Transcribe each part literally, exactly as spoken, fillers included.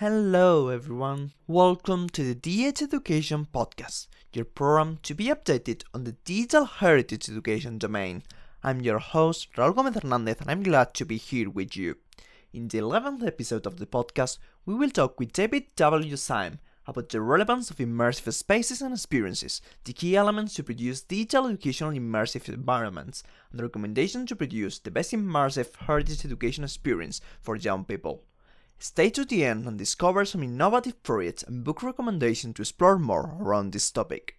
Hello everyone, welcome to the D H Education Podcast, your program to be updated on the digital heritage education domain. I'm your host, Raul Gomez Hernandez, and I'm glad to be here with you. In the eleventh episode of the podcast, we will talk with David W. Sime about the relevance of immersive spaces and experiences, the key elements to produce digital educational immersive environments, and the recommendation to produce the best immersive heritage education experience for young people. Stay to the end and discover some innovative projects and book recommendations to explore more around this topic.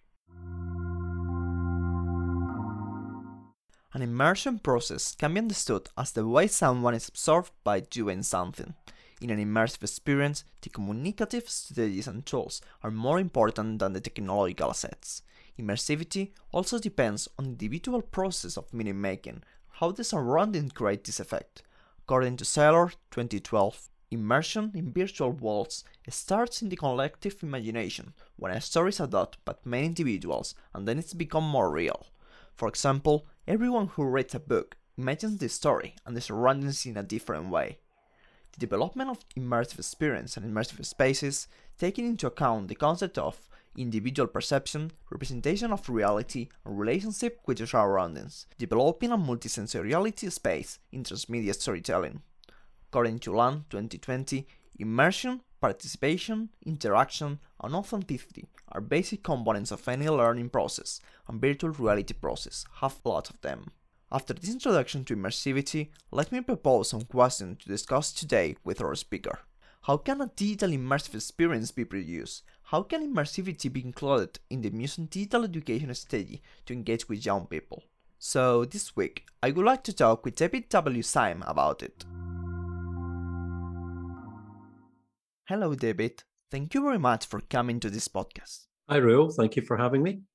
An immersion process can be understood as the way someone is absorbed by doing something. In an immersive experience, the communicative strategies and tools are more important than the technological assets. Immersivity also depends on the individual process of meaning making, how the surroundings create this effect. According to Saylor, twenty twelve, immersion in virtual worlds starts in the collective imagination, when a story is adopted by many individuals and then it's become more real. For example, everyone who reads a book imagines the story and the surroundings in a different way. The development of immersive experience and immersive spaces, taking into account the concept of individual perception, representation of reality, and relationship with the surroundings, developing a multisensoriality space in transmedia storytelling. According to Land twenty twenty, immersion, participation, interaction, and authenticity are basic components of any learning process, and virtual reality process have a lot of them. After this introduction to immersivity, let me propose some questions to discuss today with our speaker. How can a digital immersive experience be produced? How can immersivity be included in the Museum digital education strategy to engage with young people? So this week, I would like to talk with David W. Sime about it. Hello David, thank you very much for coming to this podcast. Hi Raul, thank you for having me.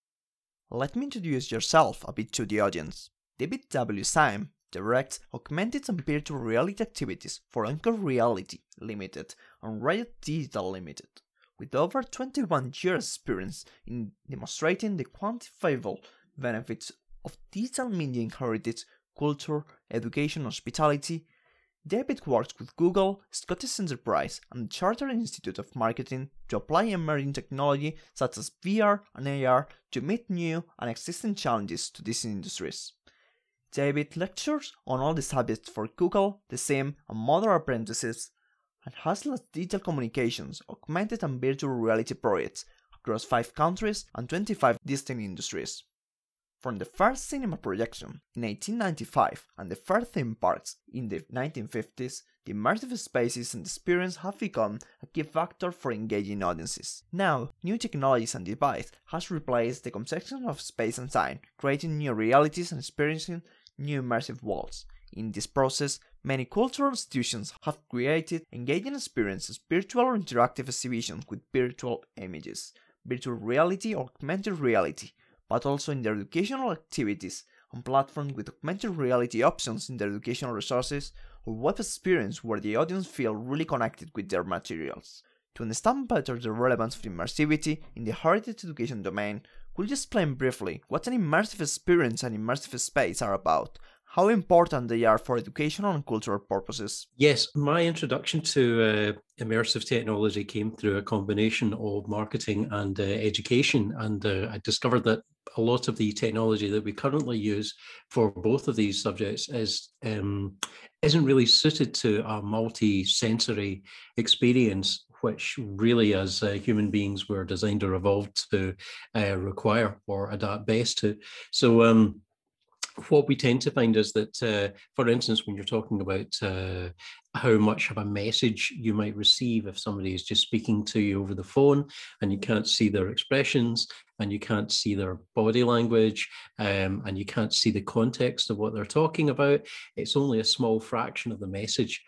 Let me introduce yourself a bit to the audience. David W. Sime directs augmented and virtual reality activities for Anchor Reality Limited and Riot Digital Limited, with over twenty-one years experience in demonstrating the quantifiable benefits of digital media in heritage, culture, education, and hospitality. David works with Google, Scottish Enterprise, and the Chartered Institute of Marketing to apply emerging technology such as V R and A R to meet new and existing challenges to these industries. David lectures on all the subjects for Google, the Sime, and Modern Apprentices, and has led digital communications, augmented and virtual reality projects across five countries and twenty-five distinct industries. From the first cinema projection in eighteen ninety-five and the first theme parks in the nineteen fifties, the immersive spaces and experience have become a key factor for engaging audiences. Now, new technologies and devices has replaced the conception of space and time, creating new realities and experiencing new immersive worlds. In this process, many cultural institutions have created engaging experiences, virtual or interactive exhibitions with virtual images, virtual reality or augmented reality, but also in their educational activities on platforms with augmented reality options in their educational resources or web experience where the audience feel really connected with their materials. To understand better the relevance of immersivity in the heritage education domain, could you explain briefly what an immersive experience and immersive space are about, how important they are for educational and cultural purposes? Yes, my introduction to uh, immersive technology came through a combination of marketing and uh, education, and uh, I discovered that a lot of the technology that we currently use for both of these subjects is um, isn't really suited to a multi-sensory experience, which really as uh, human beings were designed or evolved to uh, require or adapt best to. So um, what we tend to find is that, uh, for instance, when you're talking about uh, how much of a message you might receive if somebody is just speaking to you over the phone and you can't see their expressions and you can't see their body language um, and you can't see the context of what they're talking about, it's only a small fraction of the message.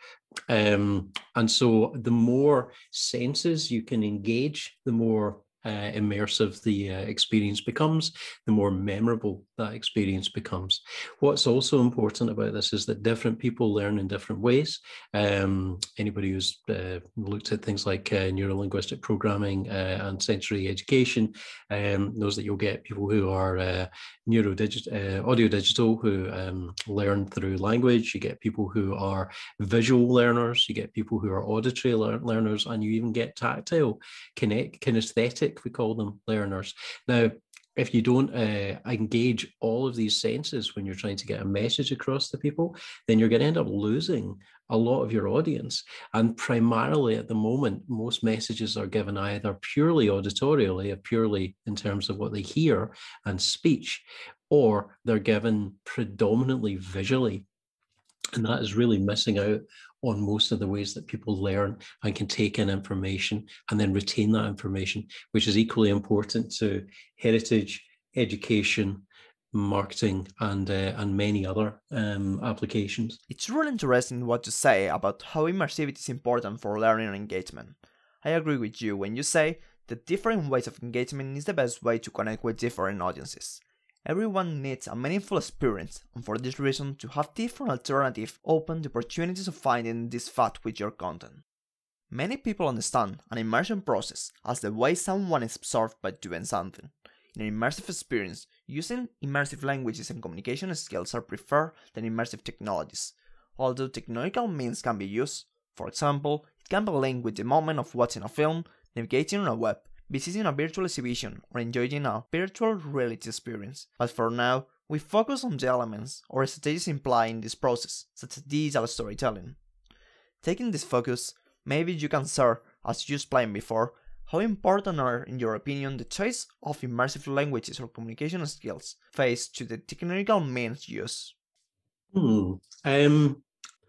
Um, and so the more senses you can engage, the more Uh, immersive the uh, experience becomes, the more memorable that experience becomes. What's also important about this is that different people learn in different ways. Um, anybody who's uh, looked at things like uh, neurolinguistic programming uh, and sensory education um, knows that you'll get people who are uh, neurodigital, uh, audio digital, who um, learn through language. You get people who are visual learners. You get people who are auditory lear learners, and you even get tactile, kinet kinesthetic, we call them, learners. Now, if you don't uh, engage all of these senses when you're trying to get a message across to people, then you're going to end up losing a lot of your audience. And primarily at the moment, most messages are given either purely auditorially, or purely in terms of what they hear and speech, or they're given predominantly visually. And that is really missing out on most of the ways that people learn and can take in information and then retain that information, which is equally important to heritage, education, marketing, and uh, and many other um, applications. It's really interesting what you say about how immersivity is important for learning and engagement. I agree with you when you say that different ways of engagement is the best way to connect with different audiences. Everyone needs a meaningful experience, and for this reason, to have different alternatives open the opportunities of finding this fat with your content. Many people understand an immersion process as the way someone is absorbed by doing something. In an immersive experience, using immersive languages and communication skills are preferred than immersive technologies. Although technological means can be used, for example, it can be linked with the moment of watching a film, navigating on a web, visiting a virtual exhibition, or enjoying a virtual reality experience. But for now, we focus on the elements or strategies implied in this process, such as digital storytelling. Taking this focus, maybe you can share, as you explained before, how important are, in your opinion, the choice of immersive languages or communication skills faced to the technical means used? Hmm. Um,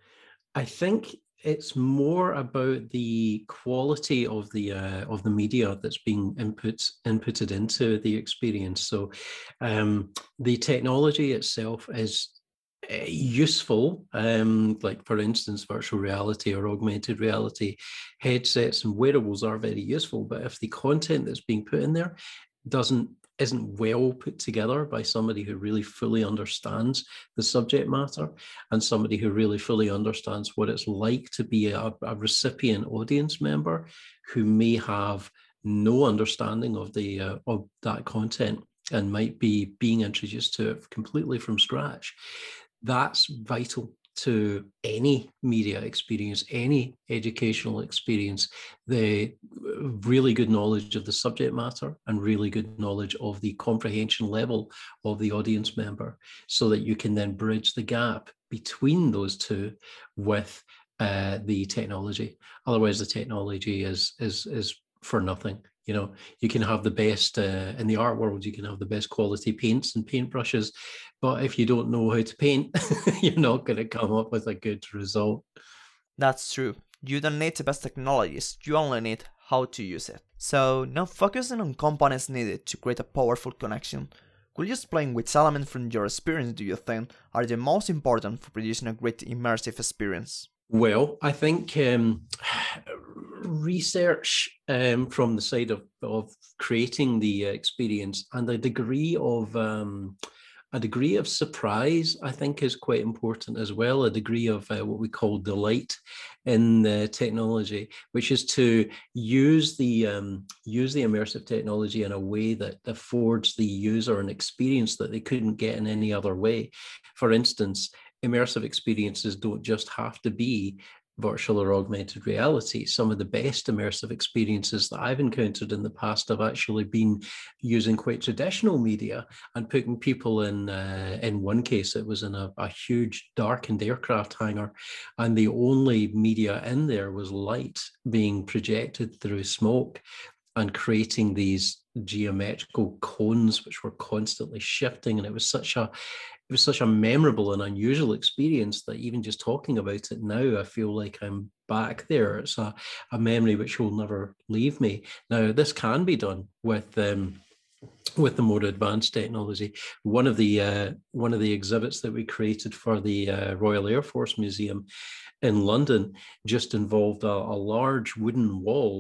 I think it's more about the quality of the uh, of the media that's being input inputted into the experience. So um, the technology itself is uh, useful, um, like for instance, virtual reality or augmented reality headsets and wearables are very useful. But if the content that's being put in there doesn't isn't well put together by somebody who really fully understands the subject matter and somebody who really fully understands what it's like to be a, a recipient audience member who may have no understanding of the uh, of that content and might be being introduced to it completely from scratch, that's vital to any media experience, any educational experience. The really good knowledge of the subject matter and really good knowledge of the comprehension level of the audience member, so that you can then bridge the gap between those two with uh, the technology. Otherwise, the technology is is is for nothing. You know, you can have the best uh, in the art world, you can have the best quality paints and paintbrushes, but if you don't know how to paint, you're not going to come up with a good result. That's true. You don't need the best technologies, you only need how to use it. So, now focusing on components needed to create a powerful connection, could you explain which elements from your experience do you think are the most important for producing a great immersive experience? Well, I think um, research um, from the side of, of creating the experience and a degree of um, a degree of surprise, I think, is quite important as well. A degree of uh, what we call delight in the technology, which is to use the um, use the immersive technology in a way that affords the user an experience that they couldn't get in any other way. For instance, immersive experiences don't just have to be virtual or augmented reality. Some of the best immersive experiences that I've encountered in the past have actually been using quite traditional media and putting people in, uh, in one case, it was in a, a huge darkened aircraft hangar, and the only media in there was light being projected through smoke and creating these geometrical cones which were constantly shifting. And it was such a it was such a memorable and unusual experience that even just talking about it now, I feel like I'm back there. It's a, a memory which will never leave me. Now, this can be done with um, with the more advanced technology. One of the uh, one of the exhibits that we created for the uh, Royal Air Force Museum in London just involved a, a large wooden wall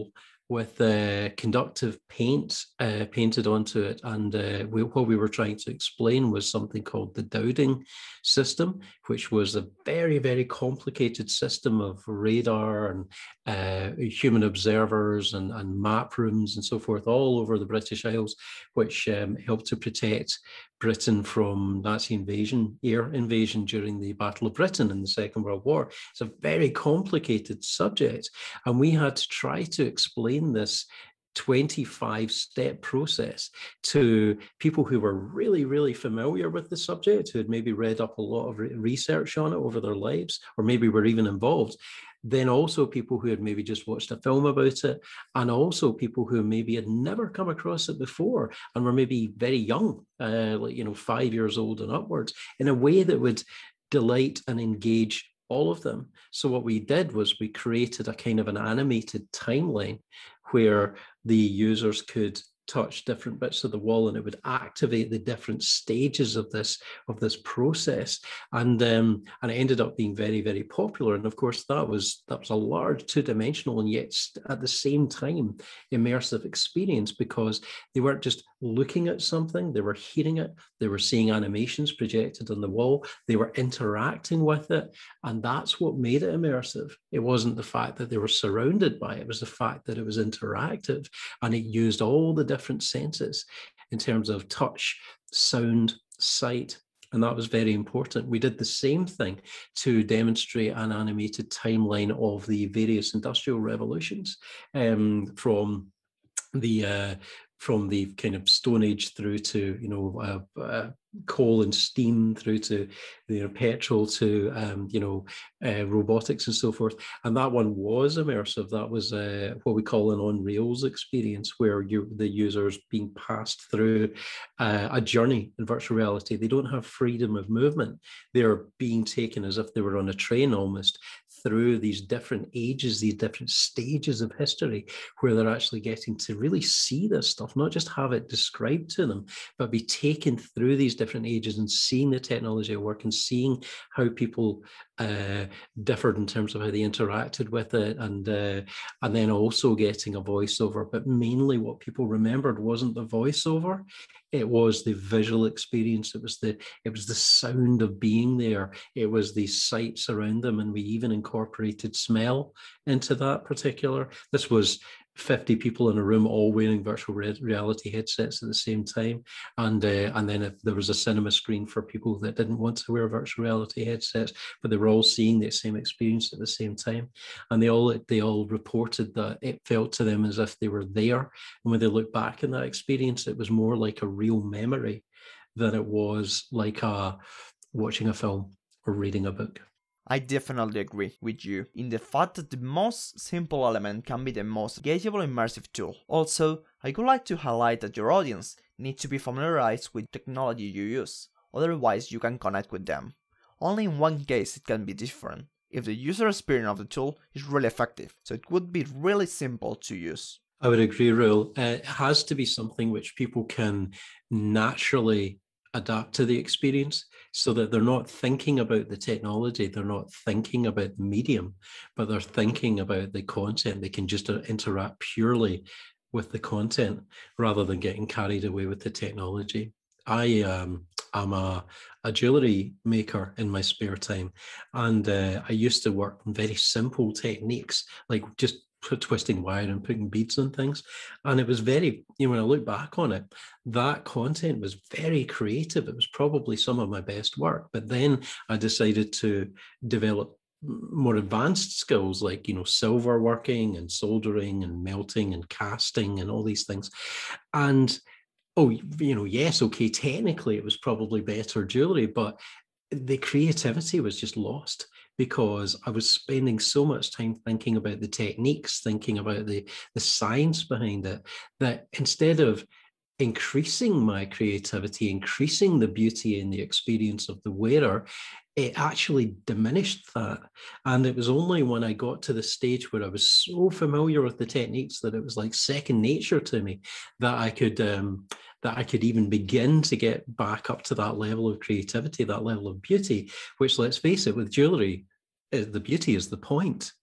with uh, conductive paint uh, painted onto it. And uh, we, what we were trying to explain was something called the Dowding system, which was a very, very complicated system of radar and uh, human observers and, and map rooms and so forth all over the British Isles, which um, helped to protect Britain from Nazi invasion, air invasion during the Battle of Britain in the Second World War. It's a very complicated subject. And we had to try to explain this twenty-five step process to people who were really, really familiar with the subject, who had maybe read up a lot of research on it over their lives, or maybe were even involved. Then also people who had maybe just watched a film about it, and also people who maybe had never come across it before and were maybe very young, uh, like, you know, five years old and upwards, in a way that would delight and engage all of them. So what we did was we created a kind of an animated timeline where the users could touch different bits of the wall, and it would activate the different stages of this of this process. And um, and it ended up being very, very popular. And of course, that was that was a large two-dimensional and yet at the same time immersive experience, because they weren't just looking at something, they were hearing it, they were seeing animations projected on the wall, they were interacting with it. And that's what made it immersive. It wasn't the fact that they were surrounded by it, it was the fact that it was interactive, and it used all the different senses in terms of touch, sound, sight. And that was very important. We did the same thing to demonstrate an animated timeline of the various industrial revolutions, um, from the uh, from the kind of Stone Age through to, you know, uh, uh, coal and steam, through to, you know, petrol, to um, you know, uh, robotics and so forth. And that one was immersive. That was uh, what we call an on rails experience, where you the users being passed through uh, a journey in virtual reality. They don't have freedom of movement. They're being taken as if they were on a train almost through these different ages, these different stages of history, where they're actually getting to really see this stuff, not just have it described to them, but be taken through these different ages and seeing the technology at work and seeing how people uh, differed in terms of how they interacted with it, and uh, and then also getting a voiceover. But mainly what people remembered wasn't the voiceover, it was the visual experience, it was the it was the sound of being there, it was the sights around them, and we even incorporated smell into that particular. This was fifty people in a room all wearing virtual reality headsets at the same time, and uh, and then if there was a cinema screen for people that didn't want to wear virtual reality headsets, but they were all seeing the same experience at the same time, and they all they all reported that it felt to them as if they were there, and when they look back in that experience, it was more like a real memory than it was like a watching a film or reading a book. I definitely agree with you in the fact that the most simple element can be the most engageable immersive tool. Also, I would like to highlight that your audience needs to be familiarized with technology you use, otherwise you can connect with them. Only in one case it can be different, if the user experience of the tool is really effective, so it would be really simple to use. I would agree, Rule. Uh, it has to be something which people can naturally adapt to the experience, so that they're not thinking about the technology, they're not thinking about the medium, but they're thinking about the content. They can just interact purely with the content rather than getting carried away with the technology. I um, am a, a jewelry maker in my spare time, and uh, I used to work on very simple techniques, like just twisting wire and putting beads on things. And it was very, you know, when I look back on it, that content was very creative. It was probably some of my best work. But then I decided to develop more advanced skills, like, you know, silver working and soldering and melting and casting and all these things. And, oh, you know, yes, okay, technically it was probably better jewelry, but the creativity was just lost, because I was spending so much time thinking about the techniques, thinking about the, the science behind it, that instead of increasing my creativity, increasing the beauty and the experience of the wearer, it actually diminished that. And it was only when I got to the stage where I was so familiar with the techniques that it was like second nature to me, that I could um, that I could even begin to get back up to that level of creativity, that level of beauty, which, let's face it, with jewelry, the beauty is the point.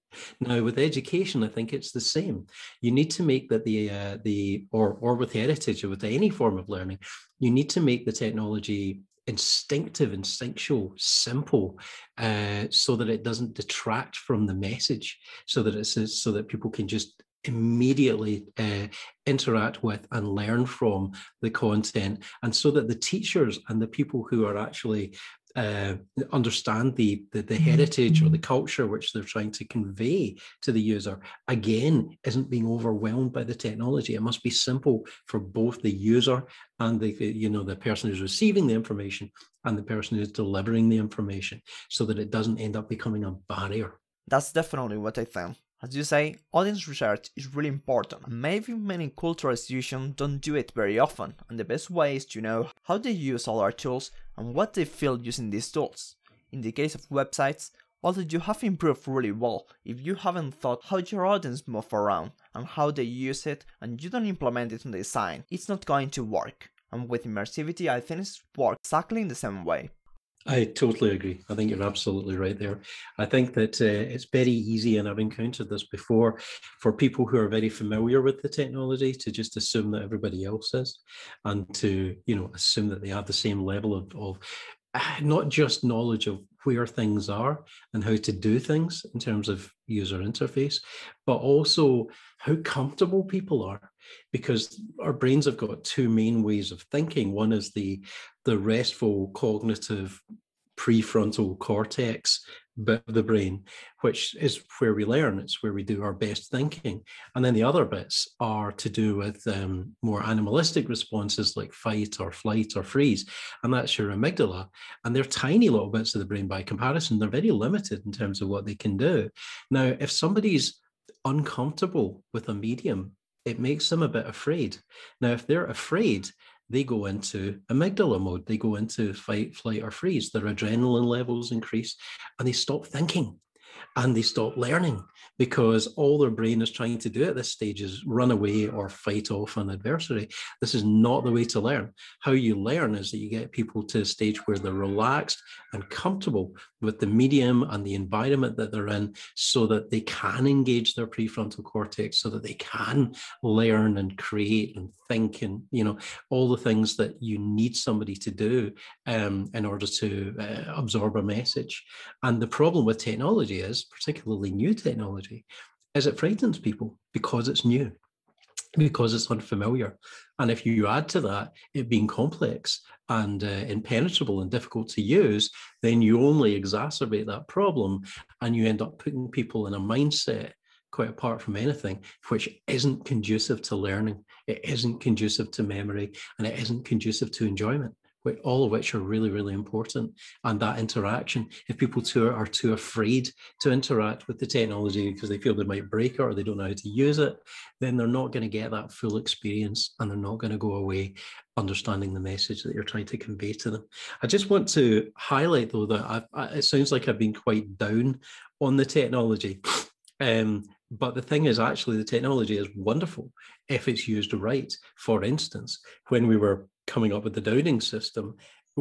Now, with education, I think it's the same. You need to make that the uh, the or or with heritage or with any form of learning, you need to make the technology instinctive, instinctual, simple, uh, so that it doesn't detract from the message, so that it's so that people can just immediately uh, interact with and learn from the content, and so that the teachers and the people who are actually uh, understand the, the the heritage or the culture which they're trying to convey to the user, again, isn't being overwhelmed by the technology. It must be simple for both the user and the you know the person who's receiving the information and the person who's delivering the information, so that it doesn't end up becoming a barrier. That's definitely what I think. As you say, audience research is really important, and maybe many cultural institutions don't do it very often, and the best way is to know how they use all our tools and what they feel using these tools. In the case of websites, although you have improved really well, if you haven't thought how your audience move around and how they use it and you don't implement it in the design, it's not going to work. And with immersivity, I think it works exactly in the same way. I totally agree. I think you're absolutely right there. I think that uh, it's very easy, and I've encountered this before, for people who are very familiar with the technology to just assume that everybody else is, and to, you know, assume that they have the same level of, of uh, not just knowledge of where things are and how to do things in terms of user interface, but also how comfortable people are. Because our brains have got two main ways of thinking. One is the the restful cognitive prefrontal cortex bit of the brain, which is where we learn. It's where we do our best thinking. And then the other bits are to do with um, more animalistic responses like fight or flight or freeze. And that's your amygdala. And they're tiny little bits of the brain by comparison. They're very limited in terms of what they can do. Now, if somebody's uncomfortable with a medium, it makes them a bit afraid. Now, if they're afraid, they go into amygdala mode. They go into fight, flight, or freeze. Their adrenaline levels increase and they stop thinking and they stop learning, because all their brain is trying to do at this stage is run away or fight off an adversary. This is not the way to learn. How you learn is that you get people to a stage where they're relaxed and comfortable with the medium and the environment that they're in, so that they can engage their prefrontal cortex, so that they can learn and create and think, and, you know, all the things that you need somebody to do um, in order to uh, absorb a message. And the problem with technology is, particularly new technology, is it frightens people because it's new, because it's unfamiliar. And if you add to that it being complex and uh, impenetrable and difficult to use, then you only exacerbate that problem, and you end up putting people in a mindset, quite apart from anything, which isn't conducive to learning, it isn't conducive to memory, and it isn't conducive to enjoyment, all of which are really, really important. And that interaction, if people too are too afraid to interact with the technology because they feel they might break it or they don't know how to use it, then they're not going to get that full experience, and they're not going to go away understanding the message that you're trying to convey to them. I just want to highlight, though, that I've, I, it sounds like I've been quite down on the technology. Um, but the thing is, actually, the technology is wonderful if it's used right. For instance, when we were coming up with the Downing system,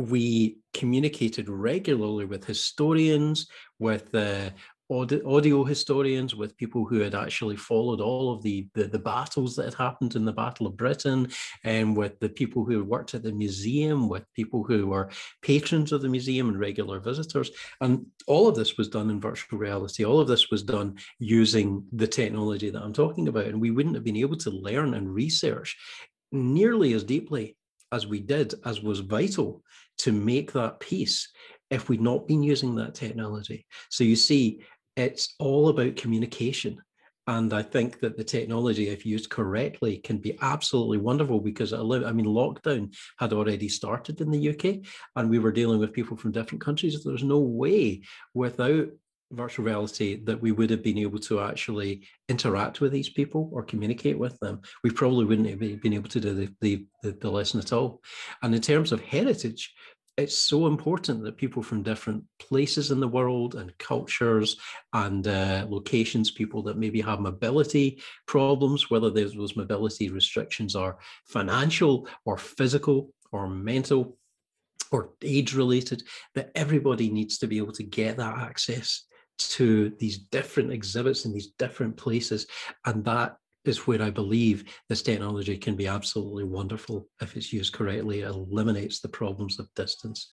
we communicated regularly with historians, with uh, audio historians, with people who had actually followed all of the, the, the battles that had happened in the Battle of Britain, and with the people who worked at the museum, with people who were patrons of the museum and regular visitors. And all of this was done in virtual reality. All of this was done using the technology that I'm talking about. And we wouldn't have been able to learn and research nearly as deeply as we did, as was vital to make that piece, if we'd not been using that technology. So you see, it's all about communication. And I think that the technology, if used correctly, can be absolutely wonderful, because, I mean, lockdown had already started in the U K, and we were dealing with people from different countries. There's no way without virtual reality that we would have been able to actually interact with these people or communicate with them. We probably wouldn't have been able to do the, the, the, the lesson at all. And in terms of heritage, it's so important that people from different places in the world and cultures and uh, locations, people that maybe have mobility problems, whether those mobility restrictions are financial or physical or mental or age related, that everybody needs to be able to get that access to these different exhibits in these different places. And that is where I believe this technology can be absolutely wonderful if it's used correctly. It eliminates the problems of distance.